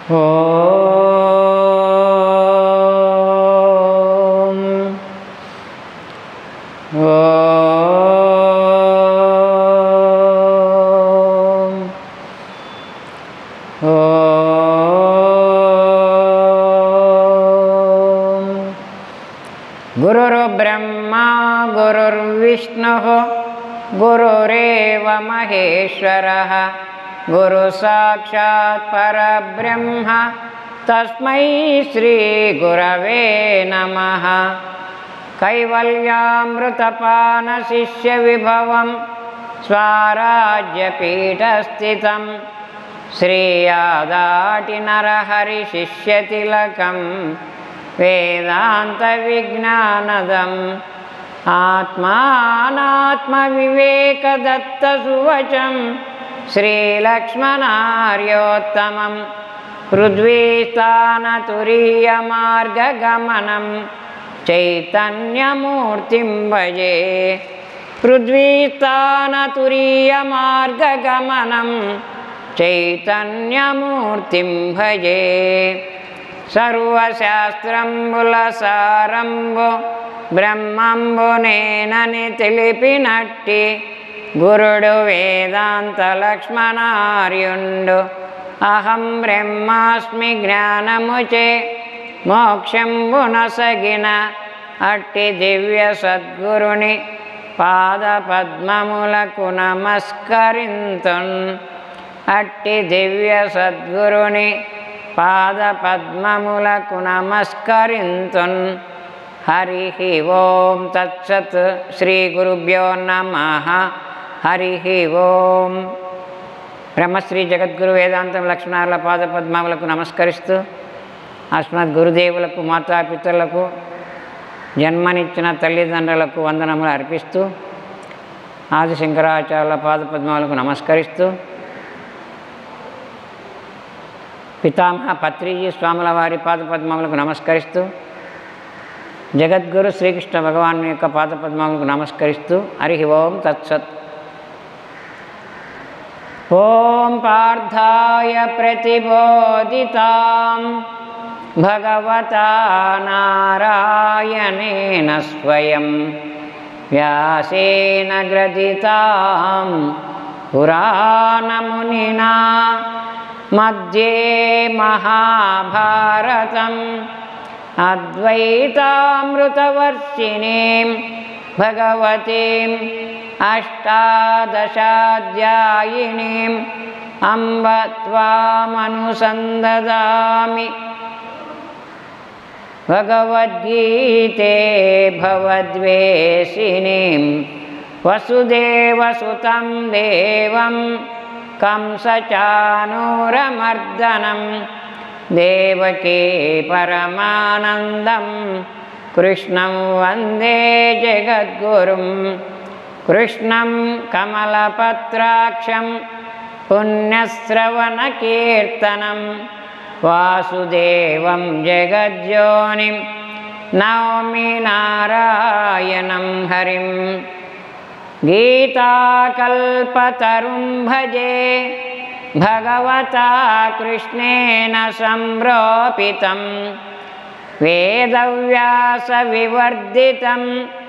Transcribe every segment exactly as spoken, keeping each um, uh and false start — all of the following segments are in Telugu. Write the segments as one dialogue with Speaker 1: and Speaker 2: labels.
Speaker 1: ఓం ఓం ఓం గురుర్బ్రహ్మా గురుర్విష్ణుః గురురేవ మహేశ్వరః గురు సాక్షాత్ పరబ్రహ్మ తస్మై శ్రీ గురవే నమః. కైవల్యామృతపాన శిష్య విభవం స్వరాజ్యపీఠస్థితం శ్రీయాదాటి నరహరి శిష్యతిలకం వేదాంత విజ్ఞానదం ఆత్మానాత్మ వివేకదత్త సువచం శ్రీలక్ష్మణార్యోత్తమం పృథ్వీస్థానతురీయమార్గగమనం చైతన్యమూర్తిం భజే. పృథ్వీస్థానతురీయమార్గగమనం చైతన్యమూర్తిం భజే. సర్వశాస్త్రంబుల సారంబు బ్రహ్మంబునేనని తెలిపినట్టి గురుడు వేదాంత లక్ష్మణార్యుండు. అహం బ్రహ్మాస్మి జ్ఞానముచే మోక్షంబునసగిన అట్టి దివ్య సద్గురుని పాదపద్మములకు నమస్కరింతున్. అట్టి దివ్య సద్గురుని పాదపద్మములకు నమస్కరింతున్. హరి ఓం తత్సత్. శ్రీ గురుభ్యో నమః. హరి ఓం. బ్రహ్మశ్రీ జగద్గురు వేదాంతం లక్ష్మణార్ల పాదపద్మములకు నమస్కరిస్తూ అస్మద్ గురుదేవులకు మాతాపితరులకు జన్మనిచ్చిన తల్లిదండ్రులకు వందనములు అర్పిస్తూ ఆది శంకరాచార్యుల పాదపద్మములకు నమస్కరిస్తూ పితామహ పత్రిజీ స్వాముల వారి పాదపద్మములకు నమస్కరిస్తూ జగద్గురు శ్రీకృష్ణ భగవాను యొక్క పాదపద్మములకు నమస్కరిస్తూ హరి ఓం తత్సత్. ఓం పార్థాయ ప్రతిబోధితాం భగవతా నారాయణేన స్వయం వ్యాసేన గ్రథితాం పురాణమునినా మధ్యే మహాభారతం అద్వైతామృతవర్షిణీం భగవతీం అష్టాదశాధ్యాయినీం అంబ త్వామనుసందదామి. భగవద్గీతే భవద్వేషిణీం వసుదేవసుతం దేవం కంసచానూరమర్దనం దేవకీ పరమానందం కృష్ణం వందే జగద్గురుం. కృష్ణం కమలపత్రాక్షం పుణ్యశ్రవణకీర్తనం వాసుదేవం జగజ్యోనిం నౌమి నారాయణం హరిం. గీతాకల్పతరుం భజే భగవతా కృష్ణేన సంప్రోపితం వేదవ్యాసవివర్ధితం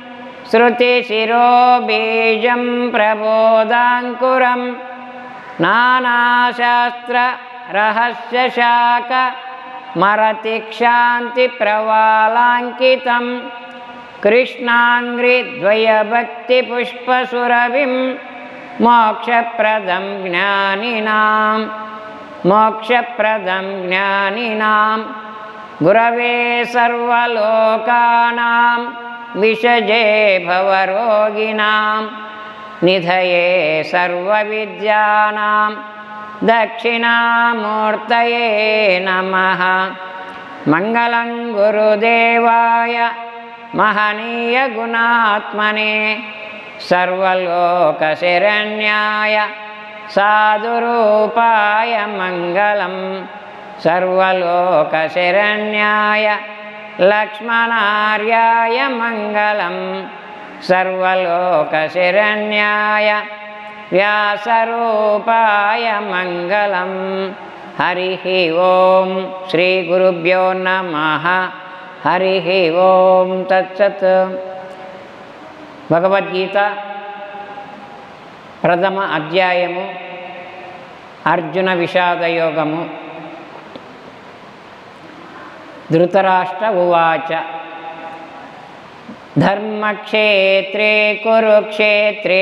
Speaker 1: శృతిశిరోబీజం ప్రబోధాంకురం నానాశాస్త్రరహస్యశాఖ మరతిక్షాంతిప్రవాలాంకితం కృష్ణాంఘ్రిద్వయభక్తిపుష్పసురభిం మోక్షప్రదం జ్ఞానినాం మోక్షప్రదం జ్ఞానినాం. గురవే సర్వలోకానాం విషజే భవరోగిణాం నిధయే సర్వవిద్యానాం దక్షిణామూర్తయే నమః. మంగళం గురుదేవాయ మహనీయ గుణాత్మనే సర్వలోకశరణ్యాయ సాధురూపాయ మంగళం. సర్వలోకశరణ్యాయ లక్ష్మణార్యాయ మంగళం. సర్వలోకశరణ్యాయ వ్యాసరూపాయ మంగళం. హరి ఓం. శ్రీ గురుభ్యో నమః. హరి ఓం. తత్సత్. భగవద్గీత ప్రథమ అధ్యాయము అర్జున విషాదయోగము. ధృతరాష్ట్ర ఉవాచ ధర్మక్షేత్రే కురుక్షేత్రే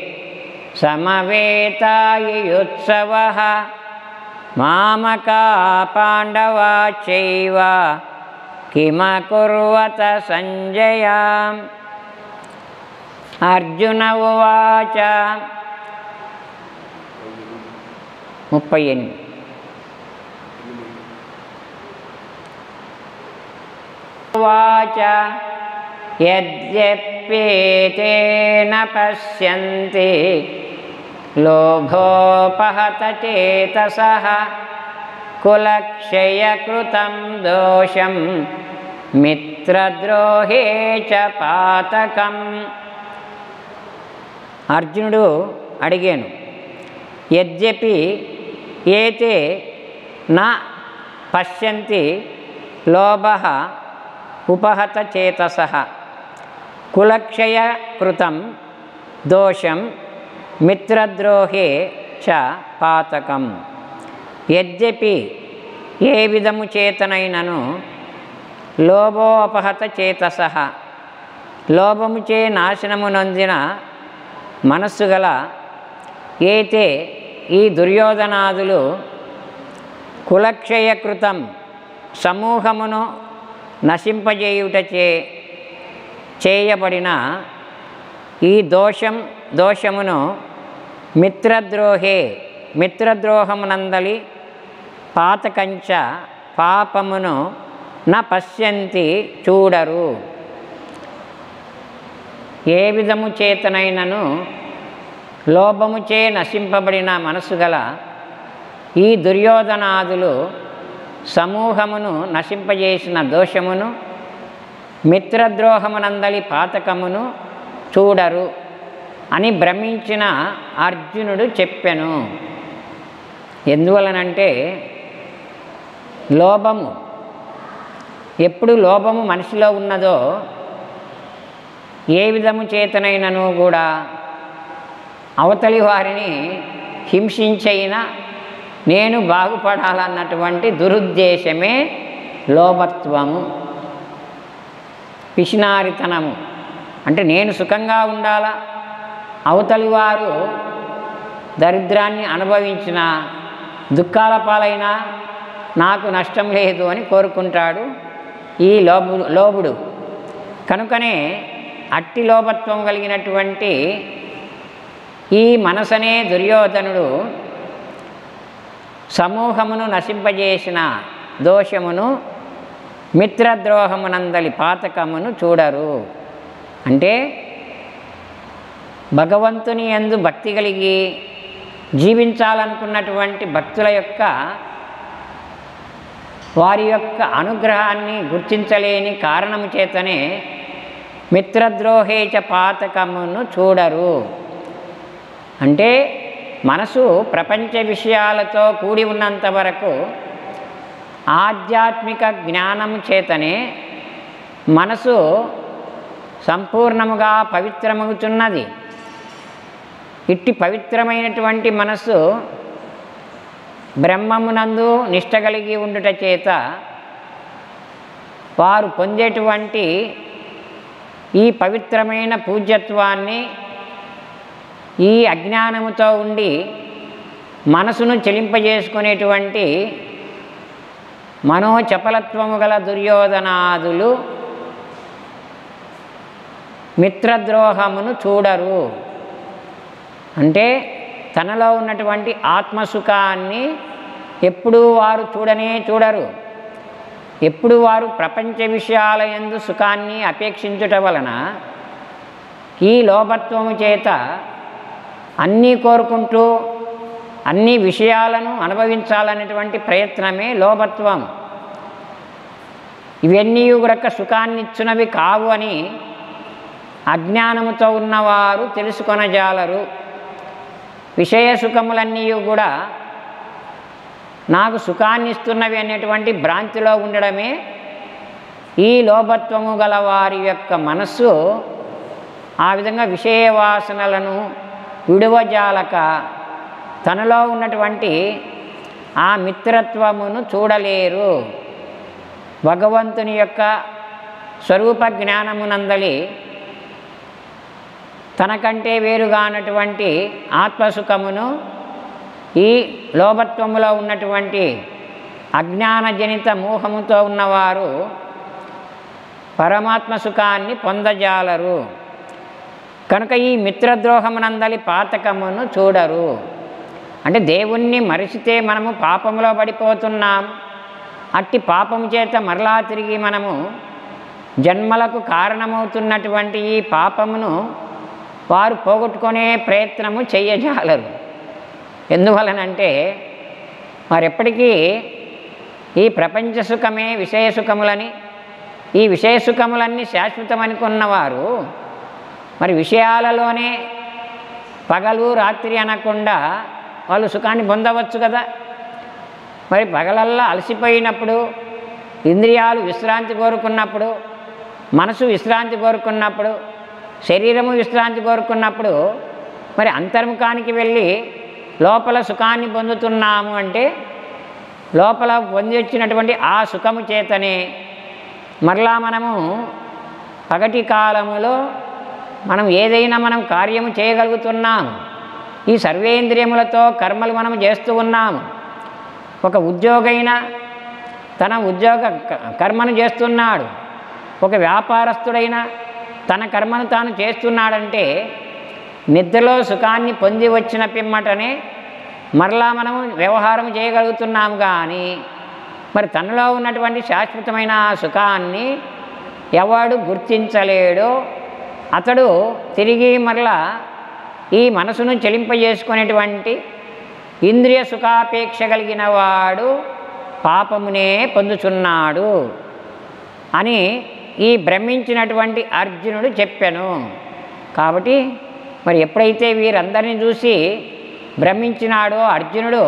Speaker 1: సమవేతాయుత్సవః మామకా పాండవాశ్చైవ కిమకుర్వత సంజయ. అర్జున ఉవాచ. ముప్పై ఎనిమిది. ఉవాచ యద్యప్యేతేన పశ్యంతి లోభోపహత చేతసః కులక్షయకృతం దోషం మిత్రద్రోహే చ పాతకం. అర్జునుడు అడిగాను, యద్యపి ఏతే నా పశ్యంతి లోభః ఉపహత చేతసః కులక్షయకృతం దోషం మిత్రద్రోహే చ పాతకం. యద్యపి ఏ విధము చేతనైనను లోభోపహత చేతసః లోభముచే నాశనము నొందిన మనస్సు గల ఏతే ఈ దుర్యోధనాదులు కులక్షయకృతం సమూహమును నశింపజేయుటచే చేయబడిన ఈ దోషం దోషమును మిత్రద్రోహే మిత్రద్రోహమునందలి పాతకంచ పాపమును న పశ్యంతి చూడరు. ఏ విధము చేతనైనను లోభముచే నశింపబడిన మనసు గల ఈ దుర్యోధనాదులు సమూహమును నశింపజేసిన దోషమును మిత్రద్రోహమునందలి పాతకమును చూడరు అని భ్రమించిన అర్జునుడు చెప్పెను. ఎందువలనంటే లోభము ఎప్పుడు లోభము మనిషిలో ఉన్నదో ఏ విధము చేతనైనను కూడా అవతలి వారిని హింసించైనా నేను బాగుపడాలన్నటువంటి దురుద్దేశమే లోభత్వము, పిసినారితనము. అంటే నేను సుఖంగా ఉండాలా, అవతలి వారు దరిద్రాన్ని అనుభవించిన దుఃఖాల పాలైనా నాకు నష్టం లేదు అని కోరుకుంటాడు ఈ లోబు లోబుడు. కనుకనే అట్టి లోభత్వం కలిగినటువంటి ఈ మనసనే దుర్యోధనుడు సమూహమును నశింపజేసిన దోషమును మిత్రద్రోహమునందలి పాతకమును చూడరు. అంటే భగవంతుని యందు భక్తి కలిగి జీవించాలనుకున్నటువంటి భక్తుల యొక్క వారి యొక్క అనుగ్రహాన్ని గుర్తించలేని కారణము చేతనే మిత్రద్రోహేచ పాతకమును చూడరు. అంటే మనసు ప్రపంచ విషయాలతో కూడి ఉన్నంత వరకు ఆధ్యాత్మిక జ్ఞానము చేతనే మనసు సంపూర్ణముగా పవిత్రమవుతున్నది. ఇట్టి పవిత్రమైనటువంటి మనసు బ్రహ్మమునందు నిష్ట కలిగి ఉండుట చేత వారు పొందేటువంటి ఈ పవిత్రమైన పూజ్యత్వాన్ని ఈ అజ్ఞానముతో ఉండి మనసును చెలింపజేసుకునేటువంటి మనోచపలత్వము గల దుర్యోధనాదులు మిత్రద్రోహమును చూడరు. అంటే తనలో ఉన్నటువంటి ఆత్మసుఖాన్ని ఎప్పుడూ వారు చూడనే చూడరు. ఎప్పుడు వారు ప్రపంచ విషయాల యందు సుఖాన్ని అపేక్షించుట వలన ఈ లోభత్వము చేత అన్నీ కోరుకుంటూ అన్ని విషయాలను అనుభవించాలనేటువంటి ప్రయత్నమే లోభత్వం. ఇవన్నీ కూడా సుఖాన్ని ఇచ్చినవి కావు అని అజ్ఞానముతో ఉన్నవారు తెలుసుకొనజాలరు. విషయ సుఖములన్నీ కూడా నాకు సుఖాన్ని ఇస్తున్నవి అనేటువంటి భ్రాంతిలో ఉండడమే ఈ లోభత్వము గల వారి యొక్క మనస్సు ఆ విధంగా విషయ వాసనలను విడువజాలక తనలో ఉన్నటువంటి ఆ మిత్రత్వమును చూడలేరు. భగవంతుని యొక్క స్వరూప జ్ఞానమునందలి తనకంటే వేరుగానటువంటి ఆత్మసుఖమును ఈ లోభత్వములో ఉన్నటువంటి అజ్ఞానజనిత మోహముతో ఉన్నవారు పరమాత్మ సుఖాన్ని పొందజాలరు. కనుక ఈ మిత్రద్రోహమునందలి పాతకమును చూడరు. అంటే దేవుణ్ణి మరిచితే మనము పాపములో పడిపోతున్నాం. అట్టి పాపము చేత మరలా తిరిగి మనము జన్మలకు కారణమవుతున్నటువంటి ఈ పాపమును వారు పోగొట్టుకునే ప్రయత్నము చెయ్యజాలరు. ఎందువలనంటే వారెప్పటికీ ఈ ప్రపంచ సుఖమే విషయ సుఖములని, ఈ విషయ సుఖములన్నీ శాశ్వతమనుకున్నవారు మరి విషయాలలోనే పగలు రాత్రి అనకుండా వాళ్ళు సుఖాన్ని పొందవచ్చు కదా. మరి పగలల్లా అలసిపోయినప్పుడు, ఇంద్రియాలు విశ్రాంతి కోరుకున్నప్పుడు, మనసు విశ్రాంతి కోరుకున్నప్పుడు, శరీరము విశ్రాంతి కోరుకున్నప్పుడు మరి అంతర్ముఖానికి వెళ్ళి లోపల సుఖాన్ని పొందుతున్నాము అంటే లోపల పొంది వచ్చినటువంటి ఆ సుఖము చేతనే మరలా మనము పగటి కాలములో మనం ఏదైనా మనం కార్యము చేయగలుగుతున్నాము. ఈ సర్వేంద్రియములతో కర్మలు మనం చేస్తూ ఉన్నాము. ఒక ఉద్యోగైనా తన ఉద్యోగ కర్మను చేస్తున్నాడు. ఒక వ్యాపారస్తుడైనా తన కర్మను తాను చేస్తున్నాడంటే నిద్రలో సుఖాన్ని పొంది వచ్చిన పిమ్మటనే మరలా మనము వ్యవహారం చేయగలుగుతున్నాము. కానీ మరి తనలో ఉన్నటువంటి శాశ్వతమైన సుఖాన్ని ఎవడు గుర్తించలేడో అతడు తిరిగి మరలా ఈ మనసును చెలింపజేసుకునేటువంటి ఇంద్రియ సుఖాపేక్ష కలిగిన వాడు పాపమునే పొందుచున్నాడు అని ఈ భ్రమించినటువంటి అర్జునుడు చెప్పాను. కాబట్టి మరి ఎప్పుడైతే వీరందరినీ చూసి భ్రమించినాడో అర్జునుడు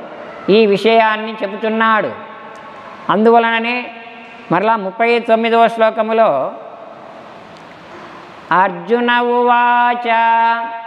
Speaker 1: ఈ విషయాన్ని చెబుతున్నాడు. అందువలననే మరలా ముప్పై తొమ్మిదవ శ్లోకములో అర్జున ఉవాచ